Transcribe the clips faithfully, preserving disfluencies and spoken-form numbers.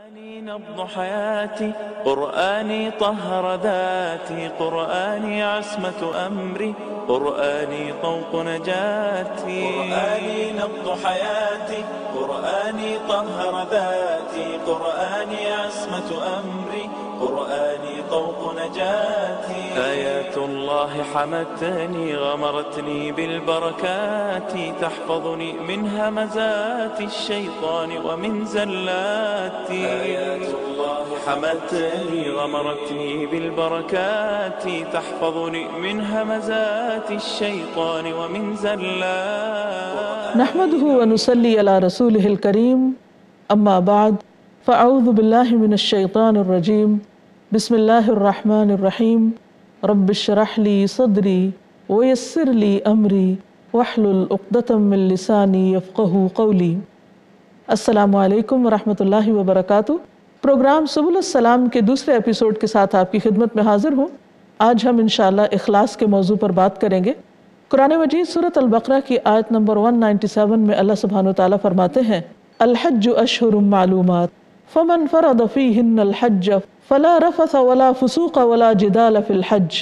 قرآني نبض حياتي، قرآني طهر ذاتي، قرآني عصمة أمري، قرآني طوق نجاتي. قرآني نبض حياتي، قرآني طهر ذاتي، قرآني عصمة أمري، قرآني طوق نجاتي. آيات الله حمتني غمرتني بالبركات، تحفظني من همزات الشيطان ومن زلاتي. آيات الله حمتني غمرتني بالبركات، تحفظني من همزات الشيطان ومن زلاتي. نحمده ونصلي على رسوله الكريم، أما بعد، فأعوذ بالله من الشيطان الرجيم، بسم الله الرحمن الرحيم. رب اشرح لي صدري ويسر لي أمري واحلل عقدة من لساني يفقهوا قولي. السلام علیکم ورحمۃ اللہ وبرکاتہ. پروگرام سبل السلام کے دوسرے ایپیسوڈ کے ساتھ آپ کی خدمت میں حاضر ہوں. آج ہم انشاءاللہ اخلاص کے موضوع پر بات کریں گے. قرآن مجید سورۃ البقرہ کی آیت نمبر ایک سو سینتاسی میں اللہ سبحانہ وتعالیٰ فرماتے ہیں، الحج اشہر معلومات فمن فرض فیہن الحج فلا رفث ولا فسوق ولا جدال فی الحج.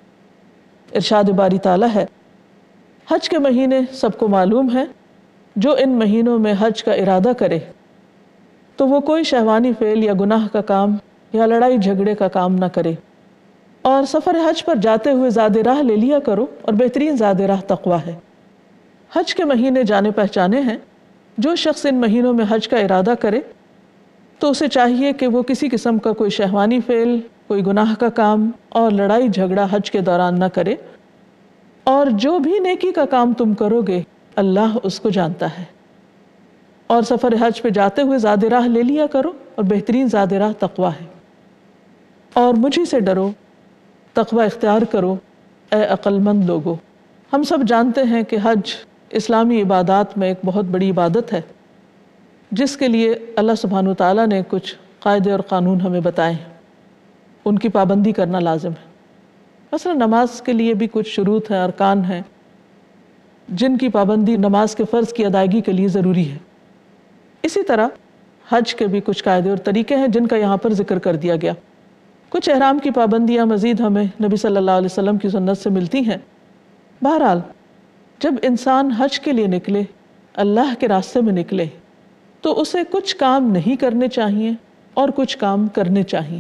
ارشاد باری تعالیٰ ہے، حج کے مہینے سب کو معلوم ہیں، جو ان مہینوں میں حج کا ارادہ کرے تو وہ کوئی شہوانی فعل یا گناہ کا کام یا لڑائی جھگڑے کا کام نہ کرے، اور سفر حج پر جاتے ہوئے زاد راہ لے لیا کرو، اور بہترین زاد راہ تقویٰ ہے. حج کے مہینے جانے پہچانے ہیں. جو شخص ان مہینوں میں حج کا ارادہ کرے تو اسے چاہیے کہ وہ کسی قسم کا کوئی شہوانی فعل، کوئی گناہ کا کام اور لڑائی جھگڑا حج کے دوران نہ کرے، اور جو بھی نیکی کا کام تم کرو گے اللہ اس کو جانتا ہے. اور سفر حج پہ جاتے ہوئے زاد راہ لے لیا کرو، اور بہترین زاد راہ تقویٰ ہے. اور مجھے سے ڈرو، تقویٰ اختیار کرو اے عقل مند لوگو. ہم سب جانتے ہیں کہ حج اسلامی عبادات میں ایک بہت بڑی عبادت ہے، جس کے لیے اللہ سبحانہ وتعالیٰ نے کچھ قاعدے اور قانون ہمیں بتائے ہیں. ان کی پابندی کرنا لازم ہے. مثلا نماز کے لیے بھی کچھ شروط ہیں، ارکان ہیں، جن کی پابندی نماز کے فرض کی ادائیگی کے لیے ضروری ہے. اسی طرح حج کے بھی کچھ قاعدے اور طریقے ہیں جن کا یہاں پر ذکر کر دیا گیا. کچھ احرام کی پابندیاں مزید ہمیں نبی صلی اللہ علیہ وسلم کی سنت سے ملتی ہیں. بہرحال جب انسان حج کے لیے نکلے، اللہ کے راستے میں نکلے، تو اسے کچھ کام نہیں کرنے چاہیے اور کچھ کام کرنے چاہیے.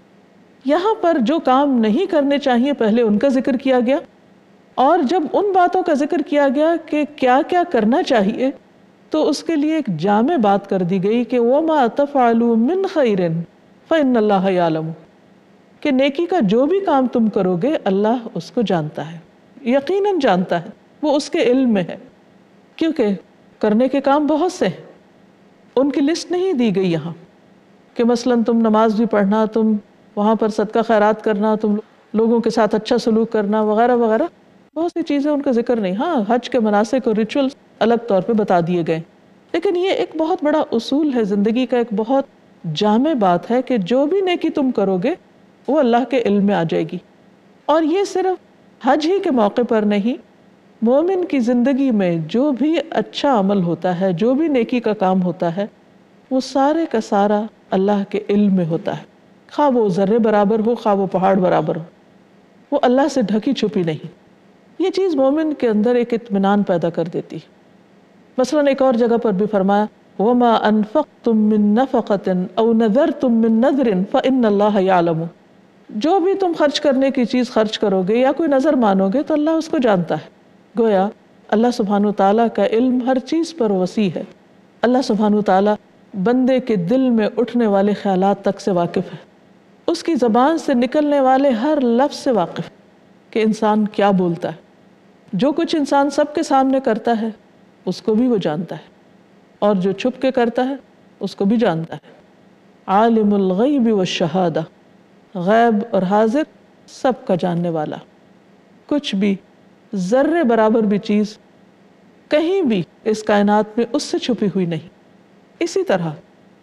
یہاں پر جو کام نہیں کرنے چاہیے پہلے ان کا ذکر کیا گیا، اور جب ان باتوں کا ذکر کیا گیا کہ کیا کیا کرنا چاہیے تو اس کے لیے ایک جامع بات کر دی گئی کہ وَمَا تَفْعَلُوا مِنْ خَيْرٍ فَإِنَّ اللَّهَ يَعْلَمُ، کہ نیکی کا جو بھی کام تم کرو گے اللہ اس کو جانتا ہے، یقیناً جانتا ہے، وہ اس کے علم میں ہے. کیونکہ کرنے کے کام بہت سے ہیں، ان کی لسٹ نہیں دی گئی یہاں کہ مثلاً تم نماز بھی پڑھنا، تم وہاں پر صدقہ خیرات کرنا، تم لوگوں کے ساتھ اچھا سلوک کرنا وغیرہ وغیرہ، بہت سی چیزیں ان کا ذکر نہیں. ہاں حج کے مناسک اور ریچول الگ طور پہ بتا دیے گئے، لیکن یہ ایک بہت بڑا اصول ہے زندگی کا، ایک بہت جامع بات ہے کہ جو بھی نیکی تم کرو گے وہ اللہ کے علم میں آ جائے گی. اور یہ صرف حج ہی کے موقع پر نہیں، مومن کی زندگی میں جو بھی اچھا عمل ہوتا ہے، جو بھی نیکی کا کام ہوتا ہے، وہ سارے کا سارا اللہ کے علم میں ہوتا ہے. خواہ وہ ذرے برابر ہو، خواہ وہ پہاڑ برابر ہو، وہ اللہ سے ڈھکی چھپی نہیں. یہ چیز مومن کے اندر ایک اطمینان پیدا کر دیتی. مثلاً ایک اور جگہ پر بھی فرمایا وَمَا أَنفَقْتُم مِّن نَفَقَةٍ أَوْ نَذَرْتُم مِّن نَذْرٍ فَإِنَّ اللَّهَ يَعْلَمُ. جو بھی تم خرچ کرنے کی چیز خرچ کرو گے یا کوئی نظر مانو گے تو اللہ اس کو جانتا ہے. گویا اللہ سبحانہ وتعالیٰ کا علم ہر چیز پر وسیع ہے. اللہ سبحانہ وتعالیٰ بندے کے دل میں اٹھنے والے خیالات تک سے واقف ہے، اس کی زبان سے نکلنے والے ہر لفظ سے واقف ہے کہ انسان کیا بولتا ہے. جو کچھ انسان سب کے سامنے کرتا ہے اس کو بھی وہ جانتا ہے، اور جو چھپ کے کرتا ہے اس کو بھی جانتا ہے. عالم الغیب والشہادہ، غیب اور حاضر سب کا جاننے والا. کچھ بھی ذرے برابر بھی چیز کہیں بھی اس کائنات میں اس سے چھپی ہوئی نہیں. اسی طرح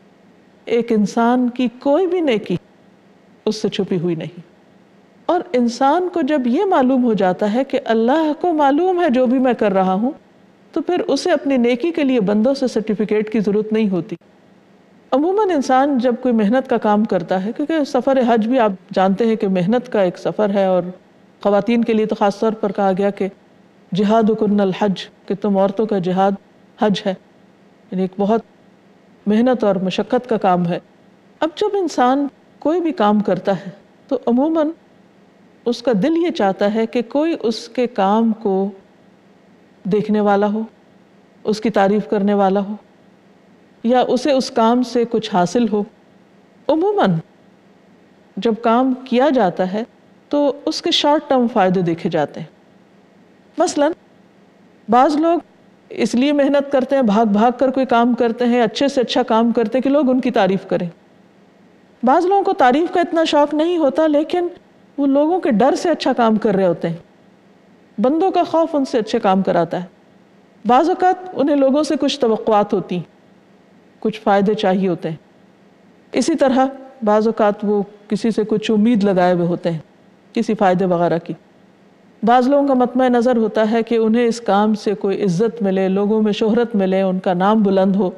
ایک انسان کی کوئی بھی نیکی اس سے چھپی ہوئی نہیں. اور انسان کو جب یہ معلوم ہو جاتا ہے کہ اللہ کو معلوم ہے جو بھی میں کر رہا ہوں، تو پھر اسے اپنی نیکی کے لیے بندوں سے سرٹیفکیٹ کی ضرورت نہیں ہوتی. عموماً انسان جب کوئی محنت کا کام کرتا ہے، کیونکہ سفر حج بھی آپ جانتے ہیں کہ محنت کا ایک سفر ہے، اور خواتین کے لیے تو خاص طور پر کہا گیا کہ جہادکن الحج، کہ تم عورتوں کا جہاد حج ہے، یعنی ایک بہت محنت اور مشقت کا کام ہے۔ اب جب انسان کوئی بھی کام کرتا ہے تو عموماً اس کا دل یہ چاہتا ہے کہ کوئی اس کے کام کو دیکھنے والا ہو، اس کی تعریف کرنے والا ہو، یا اسے اس کام سے کچھ حاصل ہو۔ عموماً جب کام کیا جاتا ہے تو اس کے شارٹ ٹرم فائدے دیکھے جاتے ہیں۔ مثلاً بعض لوگ اس لیے محنت کرتے ہیں، بھاگ بھاگ کر کوئی کام کرتے ہیں، اچھے سے اچھا کام کرتے ہیں کہ لوگ ان کی تعریف کریں۔ بعض لوگوں کو تعریف کا اتنا شوق نہیں ہوتا، لیکن وہ لوگوں کے ڈر سے اچھا کام کر رہے ہوتے ہیں، بندوں کا خوف ان سے اچھے کام کراتا ہے۔ بعض اوقات انہیں لوگوں سے کچھ توقعات ہوتی ہیں، کچھ فائدے چاہیے ہوتے ہیں۔ اسی طرح بعض اوقات وہ کسی سے کچھ امید لگائے ہوئے ہوتے ہیں، کسی فائدے وغیرہ کی۔ بعض لوگوں کا مطمع نظر ہوتا ہے کہ انہیں اس کام سے کوئی عزت ملے، لوگوں میں شہرت ملے، ان کا نام بلند ہو۔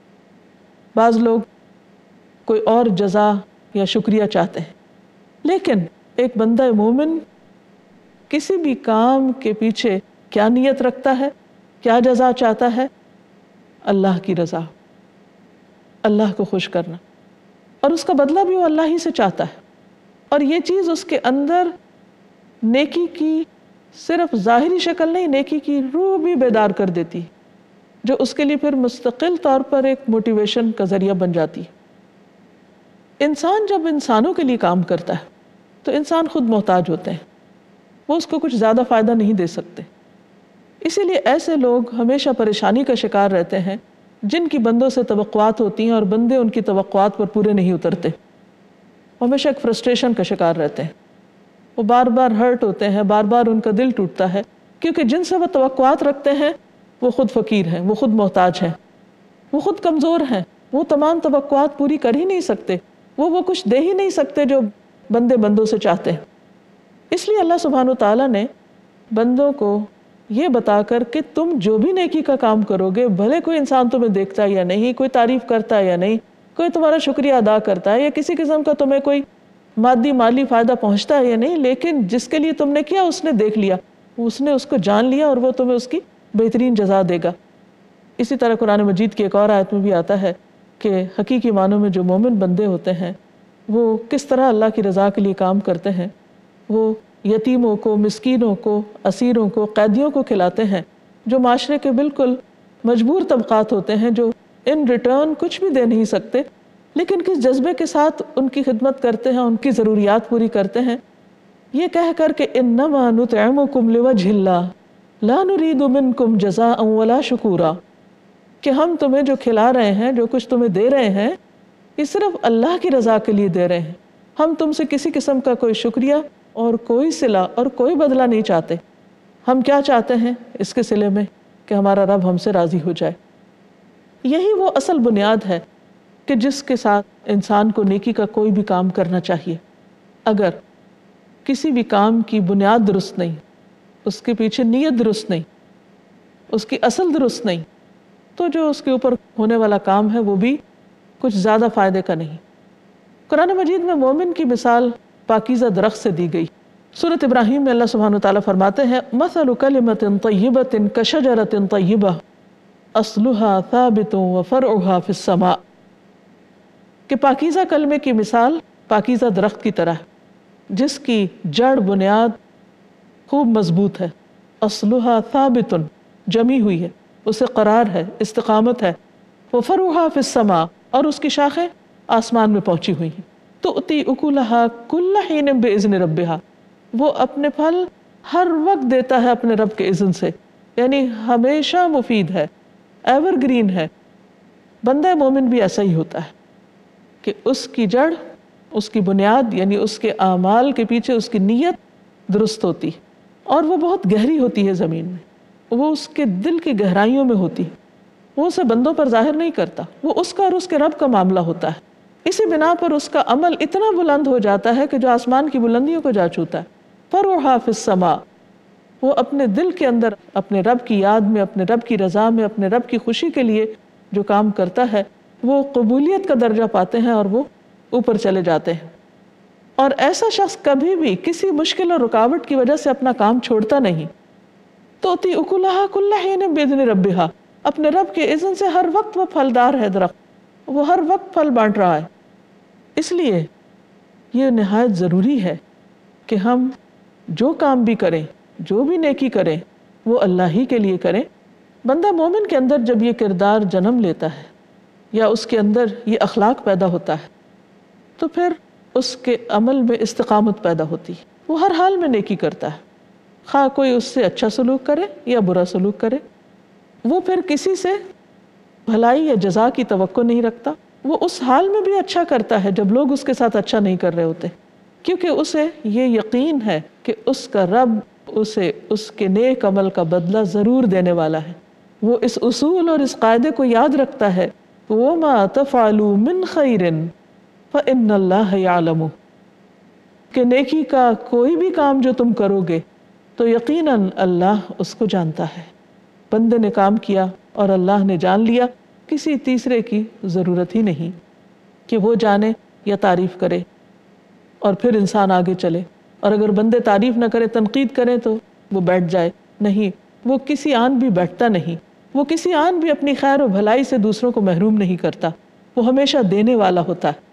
بعض لوگ کوئی اور جزا یا شکریہ چاہتے ہیں۔ لیکن ایک بندہ مومن کسی بھی کام کے پیچھے کیا نیت رکھتا ہے، کیا جزا چاہتا ہے؟ اللہ کی رضا، اللہ کو خوش کرنا، اور اس کا بدلہ بھی وہ اللہ ہی سے چاہتا ہے۔ اور یہ چیز اس کے اندر نیکی کی صرف ظاہری شکل نہیں، نیکی کی روح بھی بیدار کر دیتی، جو اس کے لیے پھر مستقل طور پر ایک موٹیویشن کا ذریعہ بن جاتی ہے۔ انسان جب انسانوں کے لیے کام کرتا ہے تو انسان خود محتاج ہوتے ہیں، وہ اس کو کچھ زیادہ فائدہ نہیں دے سکتے۔ اسی لیے ایسے لوگ ہمیشہ پریشانی کا شکار رہتے ہیں جن کی بندوں سے توقعات ہوتی ہیں اور بندے ان کی توقعات پر پورے نہیں اترتے، ہمیشہ ایک فرسٹریشن کا شکار رہتے ہیں، وہ بار بار ہرٹ ہوتے ہیں، بار بار ان کا دل ٹوٹتا ہے، کیونکہ جن سے وہ توقعات رکھتے ہیں وہ خود فقیر ہیں، وہ خود محتاج ہیں، وہ خود کمزور ہیں، وہ تمام توقعات پوری کر ہی نہیں سکتے، وہ وہ کچھ دے ہی نہیں سکتے جو بندے بندوں سے چاہتے ہیں۔ اس لیے اللہ سبحانہ وتعالیٰ نے بندوں کو یہ بتا کر کہ تم جو بھی نیکی کا کام کرو گے، بھلے کوئی انسان تمہیں دیکھتا ہے یا نہیں، کوئی تعریف کرتا ہے یا نہیں، کوئی تمہارا شکریہ ادا کرتا ہے یا کسی قسم کا تمہیں کوئی مادی مالی فائدہ پہنچتا ہے یا نہیں، لیکن جس کے لیے تم نے کیا اس نے دیکھ لیا، اس نے اس کو جان لیا، اور وہ تمہیں اس کی بہترین جزا دے گا۔ اسی طرح قرآن مجید کی ایک اور آیت میں بھی آتا ہے کہ حقیقی معنوں میں جو مومن بندے ہوتے ہیں وہ کس طرح اللہ کی رضا کے لیے کام کرتے ہیں۔ وہ یتیموں کو، مسکینوں کو، اسیروں کو، قیدیوں کو کھلاتے ہیں، جو معاشرے کے بالکل مجبور طبقات ہوتے ہیں، جو ان ریٹرن کچھ بھی دے نہیں سکتے، لیکن کس جذبے کے ساتھ ان کی خدمت کرتے ہیں، ان کی ضروریات پوری کرتے ہیں، یہ کہہ کر کہ انما نطعمکم لوجہ اللہ لا نرید منکم جزاء ولا شکورا، کہ ہم تمہیں جو کھلا رہے ہیں، جو کچھ تمہیں دے رہے ہیں، یہ صرف اللہ کی رضا کے لیے دے رہے ہیں، ہم تم سے کسی قسم کا کوئی شکریہ اور کوئی صلہ اور کوئی بدلہ نہیں چاہتے۔ ہم کیا چاہتے ہیں اس کے صلے میں؟ کہ ہمارا رب ہم سے راضی ہو جائے۔ یہی وہ اصل بنیاد ہے کہ جس کے ساتھ انسان کو نیکی کا کوئی بھی کام کرنا چاہیے۔ اگر کسی بھی کام کی بنیاد درست نہیں، اس کے پیچھے نیت درست نہیں، اس کی اصل درست نہیں، تو جو اس کے اوپر ہونے والا کام ہے وہ بھی کچھ زیادہ فائدے کا نہیں۔ قرآن مجید میں مومن کی مثال پاکیزہ درخت سے دی گئی۔ سورۃ ابراہیم میں اللہ سبحانہ وتعالیٰ فرماتے ہیں مثل کلمۃ طیبۃ کشجرۃ طیبہ اصلها ثابت وفرعها فی السماء، کہ پاکیزہ کلمے کی مثال پاکیزہ درخت کی طرح ہے جس کی جڑ بنیاد خوب مضبوط ہے، اصلها ثابت جمی ہوئی ہے، اسے قرار ہے، استقامت ہے، وفرعها فی السماء اور اس کی شاخیں آسمان میں پہنچی ہوئی ہیں، تؤتی اکلها کل حین باذن ربها، وہ اپنے پھل ہر وقت دیتا ہے اپنے رب کے اذن سے، یعنی ہمیشہ مفید ہے، ایور گرین ہے۔ بندہ مومن بھی ایسا ہی ہوتا ہے کہ اس کی جڑ، اس کی بنیاد یعنی اس کے اعمال کے پیچھے اس کی نیت درست ہوتی، اور وہ بہت گہری ہوتی ہے زمین میں، وہ اس کے دل کی گہرائیوں میں ہوتی، وہ اسے بندوں پر ظاہر نہیں کرتا، وہ اس کا اور اس کے رب کا معاملہ ہوتا ہے۔ اسی بنا پر اس کا عمل اتنا بلند ہو جاتا ہے کہ جو آسمان کی بلندیوں کو جا چھوتا ہے۔ فرعها فی السماء، وہ اپنے دل کے اندر اپنے رب کی یاد میں، اپنے رب کی رضا میں، اپنے رب کی خوشی کے لیے جو کام کرتا ہے وہ قبولیت کا درجہ پاتے ہیں اور وہ اوپر چلے جاتے ہیں. اور ایسا شخص کبھی بھی کسی مشکل اور رکاوٹ کی وجہ سے اپنا کام چھوڑتا نہیں. توتی اکلہا کل حین باذن ربہا، اپنے رب کے اذن سے ہر وقت وہ پھلدار ہے درخت، وہ ہر وقت پھل بانٹ رہا ہے. اس لیے یہ نہایت ضروری ہے کہ ہم جو کام بھی کریں، جو بھی نیکی کریں، وہ اللہ ہی کے لیے کریں. بندہ مومن کے اندر جب یہ کردار جنم لیتا ہے یا اس کے اندر یہ اخلاق پیدا ہوتا ہے تو پھر اس کے عمل میں استقامت پیدا ہوتی ہے. وہ ہر حال میں نیکی کرتا ہے، خواہ کوئی اس سے اچھا سلوک کرے یا برا سلوک کرے. وہ پھر کسی سے بھلائی یا جزا کی توقع نہیں رکھتا. وہ اس حال میں بھی اچھا کرتا ہے جب لوگ اس کے ساتھ اچھا نہیں کر رہے ہوتے، کیونکہ اسے یہ یقین ہے کہ اس کا رب اسے اس کے نیک عمل کا بدلہ ضرور دینے والا ہے. وہ اس اصول اور اس قاعدے کو یاد رکھتا ہے وَمَا تَفْعَلُوا مِنْ خَيْرٍ فَإِنَّ اللَّهَ يَعْلَمُ، کہ نیکی کا کوئی بھی کام جو تم کرو گے تو یقیناً اللہ اس کو جانتا ہے. بندے نے کام کیا اور اللہ نے جان لیا، کسی تیسرے کی ضرورت ہی نہیں کہ وہ جانے یا تعریف کرے اور پھر انسان آگے چلے. اور اگر بندے تعریف نہ کرے، تنقید کریں تو وہ بیٹھ جائے. نہیں، وہ کسی آن بھی بیٹھتا نہیں، وہ کسی آن بھی اپنی خیر و بھلائی سے دوسروں کو محروم نہیں کرتا، وہ ہمیشہ دینے والا ہوتا ہے.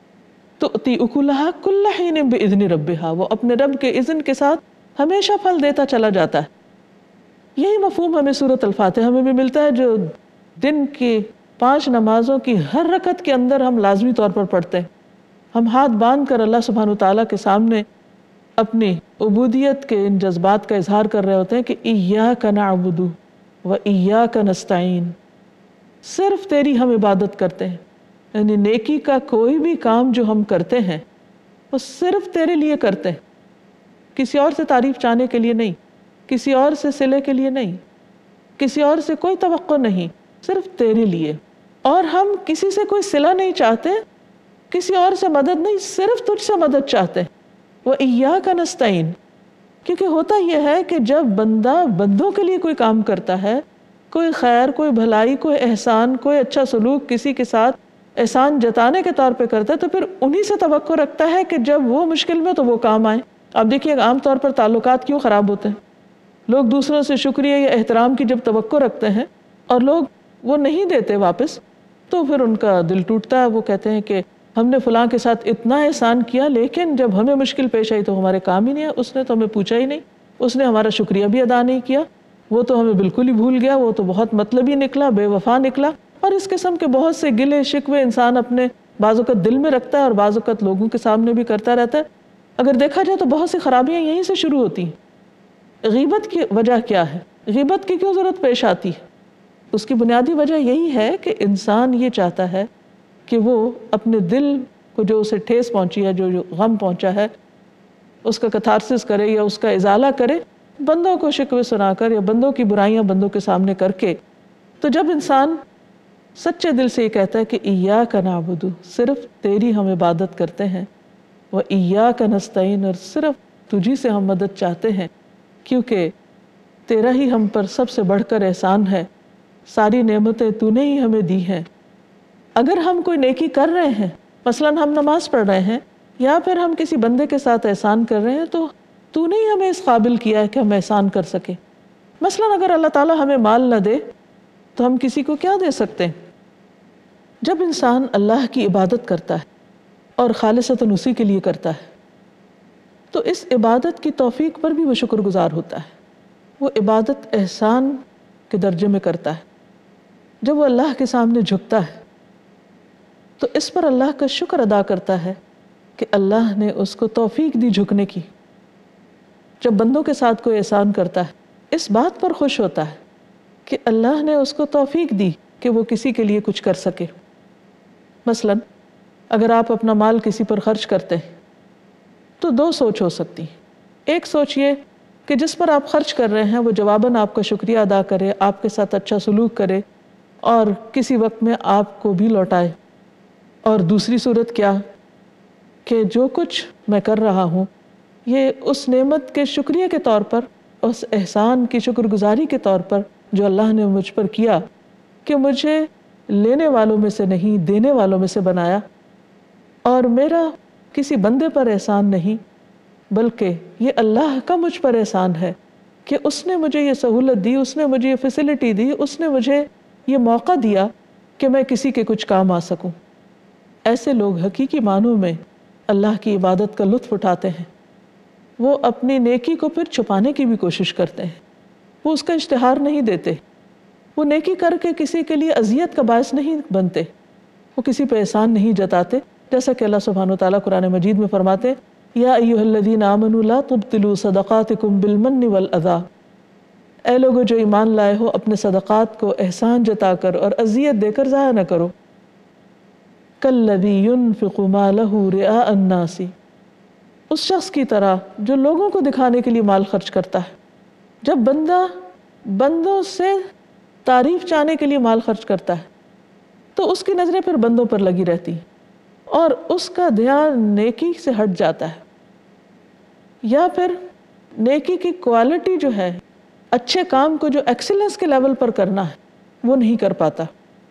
تؤتی اکلہا کل حین باذن ربہا، وہ اپنے رب کے اذن کے ساتھ ہمیشہ پھل دیتا چلا جاتا ہے. یہی مفہوم ہمیں سورۃ الفاتحہ میں بھی ملتا ہے، جو دن کی پانچ نمازوں کی ہر رکعت کے اندر ہم لازمی طور پر پڑھتے ہیں. ہم ہاتھ باندھ کر اللہ سبحانہ وتعالیٰ کے سامنے اپنی عبودیت کے ان جذبات کا اظہار کر رہے ہوتے ہیں کہ ایاک نعبد و ایاک نستعین، صرف تیری ہم عبادت کرتے ہیں. یعنی نیکی کا کوئی بھی کام جو ہم کرتے ہیں وہ صرف تیرے لیے کرتے ہیں، کسی اور سے تعریف چاہنے کے لیے نہیں، کسی اور سے صلے کے لیے نہیں، کسی اور سے کوئی توقع نہیں، صرف تیرے لیے. اور ہم کسی سے کوئی صلہ نہیں چاہتے، کسی اور سے مدد نہیں، صرف تجھ سے مدد چاہتے ہیں. وَإِيَّاكَ نَسْتَعِينُ، کیونکہ ہوتا یہ ہے کہ جب بندہ بندوں کے لیے کوئی کام کرتا ہے، کوئی خیر، کوئی بھلائی، کوئی احسان، کوئی اچھا سلوک کسی کے ساتھ احسان جتانے کے طور پہ کرتا ہے، تو پھر انہی سے توقع رکھتا ہے کہ جب وہ مشکل میں تو وہ کام آئے. آپ دیکھیے عام طور پر تعلقات کیوں خراب ہوتے ہیں. لوگ دوسروں سے شکریہ یا احترام کی جب توقع رکھتے ہیں اور لوگ وہ نہیں دیتے واپس، تو پھر ان کا دل ٹوٹتا ہے. وہ کہتے ہیں کہ ہم نے فلاں کے ساتھ اتنا احسان کیا، لیکن جب ہمیں مشکل پیش آئی تو ہمارے کام ہی نہیں ہے، اس نے تو ہمیں پوچھا ہی نہیں، اس نے ہمارا شکریہ بھی ادا نہیں کیا، وہ تو ہمیں بالکل ہی بھول گیا، وہ تو بہت مطلبی نکلا، بے وفا نکلا. اور اس قسم کے بہت سے گلے شکوے انسان اپنے بعض اوقات دل میں رکھتا ہے اور بعض اوقات لوگوں کے سامنے بھی کرتا رہتا ہے. اگر دیکھا جائے تو بہت سی خرابیاں یہیں سے شروع ہوتی ہیں. غیبت کی وجہ کیا ہے؟ غیبت کی کیوں ضرورت پیش آتی ہے؟ اس کی بنیادی وجہ یہی ہے کہ انسان یہ چاہتا ہے کہ وہ اپنے دل کو جو اسے ٹھیس پہنچی ہے، جو جو غم پہنچا ہے، اس کا کتھارسس کرے یا اس کا ازالہ کرے بندوں کو شکوے سنا کر یا بندوں کی برائیاں بندوں کے سامنے کر کے. تو جب انسان سچے دل سے یہ کہتا ہے کہ ایاک نعبد، صرف تیری ہم عبادت کرتے ہیں، و ایاک نستعین، اور صرف تجھی سے ہم مدد چاہتے ہیں، کیونکہ تیرا ہی ہم پر سب سے بڑھ کر احسان ہے، ساری نعمتیں تو نے ہی ہمیں دی ہیں. اگر ہم کوئی نیکی کر رہے ہیں، مثلاً ہم نماز پڑھ رہے ہیں یا پھر ہم کسی بندے کے ساتھ احسان کر رہے ہیں، تو تو نے ہی ہمیں اس قابل کیا ہے کہ ہم احسان کر سکیں. مثلاً اگر اللہ تعالیٰ ہمیں مال نہ دے تو ہم کسی کو کیا دے سکتے ہیں؟ جب انسان اللہ کی عبادت کرتا ہے اور خالصتاً اسی کے لیے کرتا ہے تو اس عبادت کی توفیق پر بھی وہ شکر گزار ہوتا ہے. وہ عبادت احسان کے درجے میں کرتا ہے. جب وہ اللہ کے سامنے جھکتا ہے تو اس پر اللہ کا شکر ادا کرتا ہے کہ اللہ نے اس کو توفیق دی جھکنے کی. جب بندوں کے ساتھ کوئی احسان کرتا ہے، اس بات پر خوش ہوتا ہے کہ اللہ نے اس کو توفیق دی کہ وہ کسی کے لیے کچھ کر سکے. مثلاً اگر آپ اپنا مال کسی پر خرچ کرتے ہیں تو دو سوچ ہو سکتی. ایک سوچ یہ کہ جس پر آپ خرچ کر رہے ہیں وہ جواباً آپ کا شکریہ ادا کرے، آپ کے ساتھ اچھا سلوک کرے اور کسی وقت میں آپ کو بھی لوٹائے. اور دوسری صورت کیا کہ جو کچھ میں کر رہا ہوں یہ اس نعمت کے شکریہ کے طور پر، اس احسان کی شکر گزاری کے طور پر جو اللہ نے مجھ پر کیا، کہ مجھے لینے والوں میں سے نہیں دینے والوں میں سے بنایا، اور میرا کسی بندے پر احسان نہیں بلکہ یہ اللہ کا مجھ پر احسان ہے کہ اس نے مجھے یہ سہولت دی، اس نے مجھے یہ فیسلٹی دی، اس نے مجھے یہ موقع دیا کہ میں کسی کے کچھ کام آ سکوں۔ ایسے لوگ حقیقی معنوں میں اللہ کی عبادت کا لطف اٹھاتے ہیں۔ وہ اپنی نیکی کو پھر چھپانے کی بھی کوشش کرتے ہیں، وہ اس کا اشتہار نہیں دیتے، وہ نیکی کر کے کسی کے لیے اذیت کا باعث نہیں بنتے، وہ کسی پہ احسان نہیں جتاتے، جیسا کہ اللہ سبحانہ و تعالیٰ قرآن مجید میں فرماتے ہیں یا ایھا الذین آمنوا لا تبطلوا صدقاتکم بالمن والاذی، اے لوگو جو ایمان لائے ہو اپنے صدقات کو احسان جتا کر اور اذیت دے کر ضائع نہ کرو۔ کالذی ينفق مالہ رئاء الناس، اس شخص کی طرح جو لوگوں کو دکھانے کے لیے مال خرچ کرتا ہے۔ جب بندہ بندوں سے تعریف چاہنے کے لیے مال خرچ کرتا ہے تو اس کی نظریں پھر بندوں پر لگی رہتی اور اس کا دھیان نیکی سے ہٹ جاتا ہے، یا پھر نیکی کی کوالٹی جو ہے، اچھے کام کو جو ایکسلنس کے لیول پر کرنا ہے وہ نہیں کر پاتا،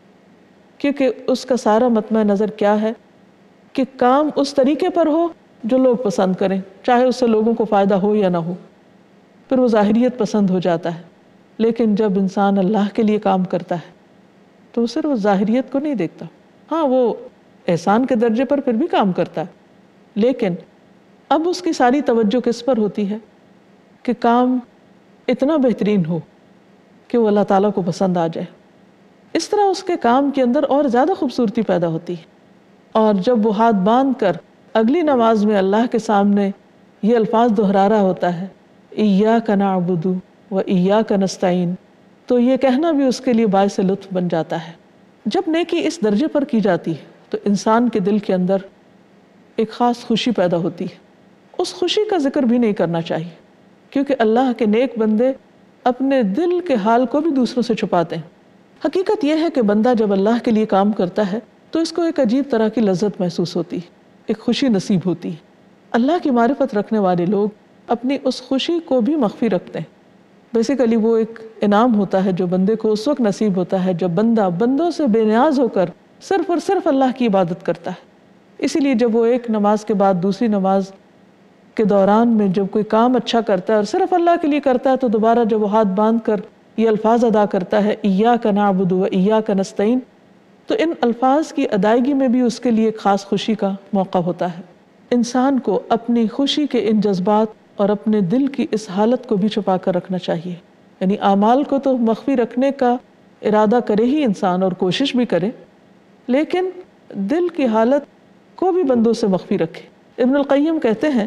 کیونکہ اس کا سارا مطمع نظر کیا ہے کہ کام اس طریقے پر ہو جو لوگ پسند کریں، چاہے اس سے لوگوں کو فائدہ ہو یا نہ ہو، پھر وہ ظاہریت پسند ہو جاتا ہے۔ لیکن جب انسان اللہ کے لیے کام کرتا ہے تو صرف وہ ظاہریت کو نہیں دیکھتا، ہاں وہ احسان کے درجے پر پھر بھی کام کرتا ہے، لیکن اب اس کی ساری توجہ کس پر ہوتی ہے کہ کام اتنا بہترین ہو کہ وہ اللہ تعالیٰ کو پسند آ جائے۔ اس طرح اس کے کام کے اندر اور زیادہ خوبصورتی پیدا ہوتی ہے، اور جب وہ ہاتھ باندھ کر اگلی نماز میں اللہ کے سامنے یہ الفاظ دہرا رہا ہوتا ہے ایاک نعبد و ایاک نستعین، تو یہ کہنا بھی اس کے لیے باعث لطف بن جاتا ہے۔ جب نیکی اس درجے پر کی جاتی ہے تو انسان کے دل کے اندر ایک خاص خوشی پیدا ہوتی ہے۔ اس خوشی کا ذکر بھی نہیں کرنا چاہیے، کیونکہ اللہ کے نیک بندے اپنے دل کے حال کو بھی دوسروں سے چھپاتے ہیں۔ حقیقت یہ ہے کہ بندہ جب اللہ کے لیے کام کرتا ہے تو اس کو ایک عجیب طرح کی لذت محسوس ہوتی ہے، ایک خوشی نصیب ہوتی ہے۔ اللہ کی معرفت رکھنے والے لوگ اپنی اس خوشی کو بھی مخفی رکھتے ہیں۔ بیسیکلی وہ ایک انعام ہوتا ہے جو بندے کو اس وقت نصیب ہوتا ہے جب بندہ بندوں سے بے نیاز ہو کر صرف اور صرف اللہ کی عبادت کرتا ہے۔ اسی لیے جب وہ ایک نماز کے بعد دوسری نماز کے دوران میں جب کوئی کام اچھا کرتا ہے اور صرف اللہ کے لیے کرتا ہے تو دوبارہ جب وہ ہاتھ باندھ کر یہ الفاظ ادا کرتا ہے ایاک نعبد و ایاک نستعین، تو ان الفاظ کی ادائیگی میں بھی اس کے لیے ایک خاص خوشی کا موقع ہوتا ہے۔ انسان کو اپنی خوشی کے ان جذبات اور اپنے دل کی اس حالت کو بھی چھپا کر رکھنا چاہیے، یعنی اعمال کو تو مخفی رکھنے کا ارادہ کرے ہی انسان اور کوشش بھی کرے، لیکن دل کی حالت کو بھی بندوں سے مخفی رکھے۔ ابن القیم کہتے ہیں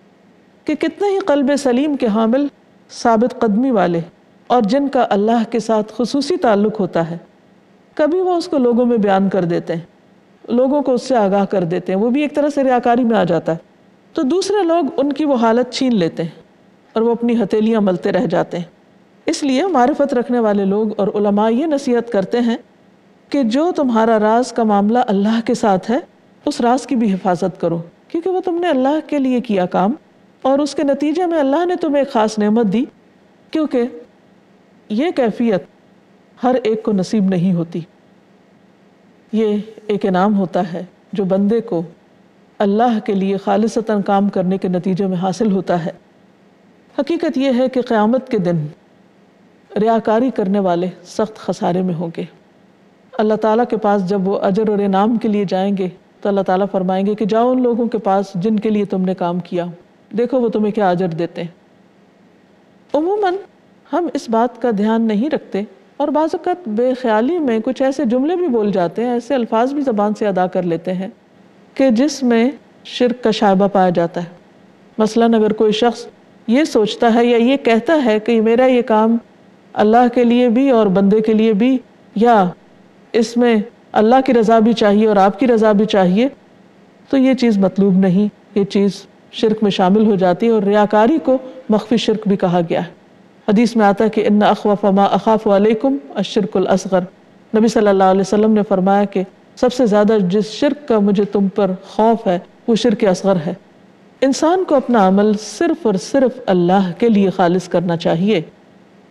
کہ کتنے ہی قلب سلیم کے حامل ثابت قدمی والے اور جن کا اللہ کے ساتھ خصوصی تعلق ہوتا ہے، کبھی وہ اس کو لوگوں میں بیان کر دیتے ہیں، لوگوں کو اس سے آگاہ کر دیتے ہیں، وہ بھی ایک طرح سے ریاکاری میں آ جاتا ہے، تو دوسرے لوگ ان کی وہ حالت چھین لیتے ہیں اور وہ اپنی ہتھیلیاں ملتے رہ جاتے ہیں۔ اس لیے معرفت رکھنے والے لوگ اور علماء یہ نصیحت کرتے ہیں کہ جو تمہارا راز کا معاملہ اللہ کے ساتھ ہے اس راز کی بھی حفاظت کرو، کیونکہ وہ تم نے اللہ کے لیے کیا کام اور اس کے نتیجے میں اللہ نے تمہیں ایک خاص نعمت دی، کیونکہ یہ کیفیت ہر ایک کو نصیب نہیں ہوتی۔ یہ ایک انعام ہوتا ہے جو بندے کو اللہ کے لیے خالصتاً کام کرنے کے نتیجے میں حاصل ہوتا ہے۔ حقیقت یہ ہے کہ قیامت کے دن ریاکاری کرنے والے سخت خسارے میں ہوں گے۔ اللہ تعالیٰ کے پاس جب وہ اجر اور انعام کے لیے جائیں گے تو اللہ تعالیٰ فرمائیں گے کہ جاؤ ان لوگوں کے پاس جن کے لیے تم نے کام کیا، دیکھو وہ تمہیں کیا اجر دیتے ہیں۔ عموماً ہم اس بات کا دھیان نہیں رکھتے اور بعض اوقات بے خیالی میں کچھ ایسے جملے بھی بول جاتے ہیں، ایسے الفاظ بھی زبان سے ادا کر لیتے ہیں کہ جس میں شرک کا شائبہ پایا جاتا ہے۔ مثلاً اگر کوئی شخص یہ سوچتا ہے یا یہ کہتا ہے کہ میرا یہ کام اللہ کے لیے بھی اور بندے کے لیے بھی، یا اس میں اللہ کی رضا بھی چاہیے اور آپ کی رضا بھی چاہیے، تو یہ چیز مطلوب نہیں، یہ چیز شرک میں شامل ہو جاتی ہے، اور ریاکاری کو مخفی شرک بھی کہا گیا ہے۔ حدیث میں آتا ہے کہ ان اخوف ما اخاف علیکم الشرک الاصغر، نبی صلی اللہ علیہ وسلم نے فرمایا کہ سب سے زیادہ جس شرک کا مجھے تم پر خوف ہے وہ شرک اصغر ہے۔ انسان کو اپنا عمل صرف اور صرف اللہ کے لیے خالص کرنا چاہیے،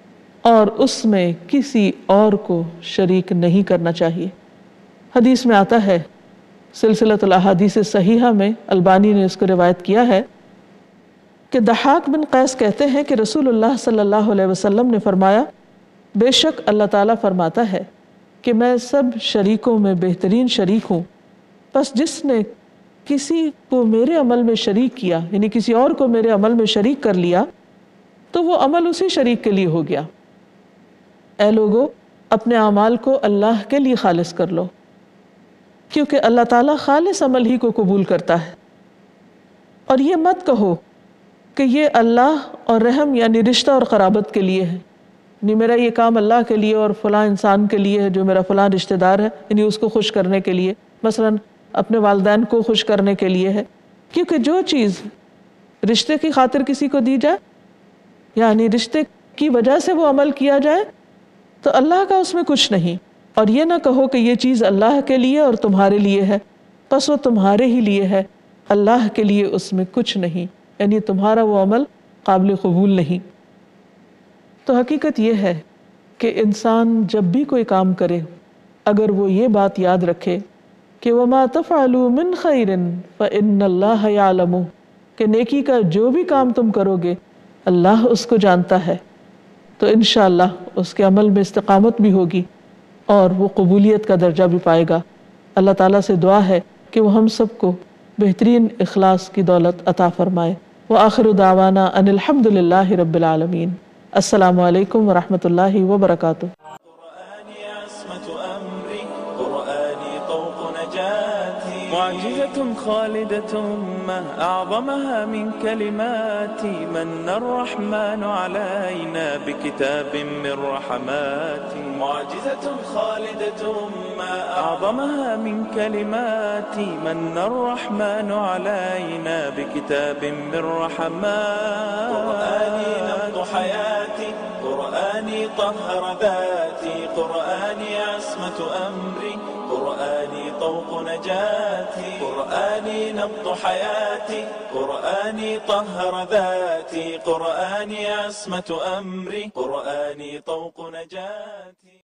اور اس میں کسی اور کو شریک نہیں کرنا چاہیے۔ حدیث میں آتا ہے، سلسلۃ الاحادیث صحیحہ میں البانی نے اس کو روایت کیا ہے کہ ضحاک بن قیس کہتے ہیں کہ رسول اللہ صلی اللہ علیہ وسلم نے فرمایا، بے شک اللہ تعالیٰ فرماتا ہے کہ میں سب شریکوں میں بہترین شریک ہوں، پس جس نے کسی کو میرے عمل میں شریک کیا، یعنی کسی اور کو میرے عمل میں شریک کر لیا، تو وہ عمل اسی شریک کے لیے ہو گیا۔ اے لوگو، اپنے اعمال کو اللہ کے لیے خالص کر لو، کیونکہ اللہ تعالیٰ خالص عمل ہی کو قبول کرتا ہے۔ اور یہ مت کہو کہ یہ اللہ اور رحم یعنی رشتہ اور قرابت کے لیے ہے، یعنی میرا یہ کام اللہ کے لیے اور فلاں انسان کے لیے ہے جو میرا فلاں رشتہ دار ہے، یعنی اس کو خوش کرنے کے لیے، مثلا اپنے والدین کو خوش کرنے کے لیے ہے۔ کیونکہ جو چیز رشتے کی خاطر کسی کو دی جائے، یعنی رشتے کی وجہ سے وہ عمل کیا جائے، تو اللہ کا اس میں کچھ نہیں۔ اور یہ نہ کہو کہ یہ چیز اللہ کے لیے اور تمہارے لیے ہے، پس وہ تمہارے ہی لیے ہے، اللہ کے لیے اس میں کچھ نہیں، یعنی تمہارا وہ عمل قابل قبول نہیں۔ تو حقیقت یہ ہے کہ انسان جب بھی کوئی کام کرے، اگر وہ یہ بات یاد رکھے کہ وَمَا تَفْعَلُوا مِنْ خَيْرٍ فَإِنَّ اللَّهَ يَعْلَمُ، کہ نیکی کا جو بھی کام تم کرو گے اللہ اس کو جانتا ہے، تو انشاءاللہ اس کے عمل میں استقامت بھی ہوگی اور وہ قبولیت کا درجہ بھی پائے گا۔ اللہ تعالیٰ سے دعا ہے کہ وہ ہم سب کو بہترین اخلاص کی دولت عطا فرمائے۔ وآخر دعوانا ان الحمد للہ رب العالمین۔ السلام علیکم ورحمۃ اللہ وبرکاتہ۔ معجزة خالدة ما أعظمها من كلمات من الرحمن علينا بكتاب من رحمات معجزة خالدة ما أعظمها من كلمات من الرحمن علينا بكتاب من رحمات قرآني نبض حياتي قرآني طهر ذاتي قرآني عصمة أمري قرآني طوق نجاتي قرآني نبض حياتي قرآني طهر ذاتي قرآني عصمة أمري قرآني طوق نجاتي